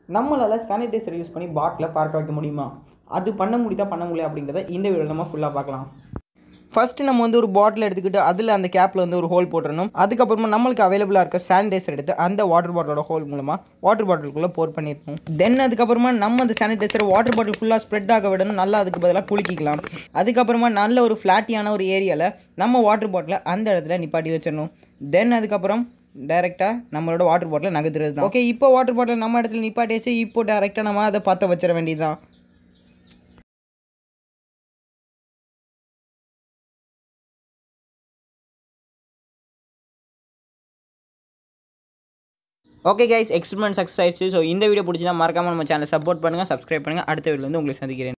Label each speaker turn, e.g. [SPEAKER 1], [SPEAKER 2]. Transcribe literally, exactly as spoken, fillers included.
[SPEAKER 1] நம்மளால் sanitiser use பண்ணி பாட்டிலை பார்க்க வைக்க முடியுமா? அது பண்ண முடியுதா பண்ண முடியல அப்படிங்கிறத இந்த வீடியோவில் நம்ம ஃபுல்லாக பார்க்கலாம். ஃபஸ்ட்டு நம்ம வந்து ஒரு பாட்டில் எடுத்துக்கிட்டு அதில் அந்த கேப்பில் வந்து ஒரு ஹோல் போட்டுடணும். அதுக்கப்புறமா நம்மளுக்கு அவைலபிளாக இருக்க சானிடைசர் எடுத்து அந்த வாட்டர் பாட்டிலோட ஹோல் மூலமாக வாட்டர் பாட்டிலுக்குள்ளே போர் பண்ணியிருக்கணும். தென் அதுக்கப்புறமா நம்ம அந்த சானிடைசர் வாட்டர் பாட்டில் ஃபுல்லாக ஸ்ப்ரெட் ஆக விடணும். நல்லா அதுக்கு பதிலாக குலுக்கிக்கலாம். அதுக்கப்புறமா நல்ல ஒரு ஃப்ளாட்டியான ஒரு ஏரியாவில் நம்ம வாட்டர் பாட்டிலை அந்த இடத்துல நிப்பாட்டி வச்சிடணும். தென் அதுக்கப்புறம் டேரெக்டாக நம்மளோட வாட்டர் பாட்டிலை நகர்த்துறது தான். ஓகே, இப்போ வாட்டர் பாட்டில் நம்ம இடத்துல நிப்பாட்டி வச்சு இப்போ டேரெக்டாக நம்ம அதை பற்ற வச்சிட வேண்டியது தான். ஓகே கைஸ், எக்ஸ்பெரிமெண்ட் சக்ஸஸ் ஆயிடுச்சு. ஸோ இந்த வீடியோ பிடிச்சினா மறக்காமல் நம்ம சேனலை சப்போர்ட் பண்ணுங்கள், சப்ஸ்கிரைப் பண்ணுங்கள். அடுத்த வீடியோவில் வந்து உங்களை சந்திக்கிறேன்.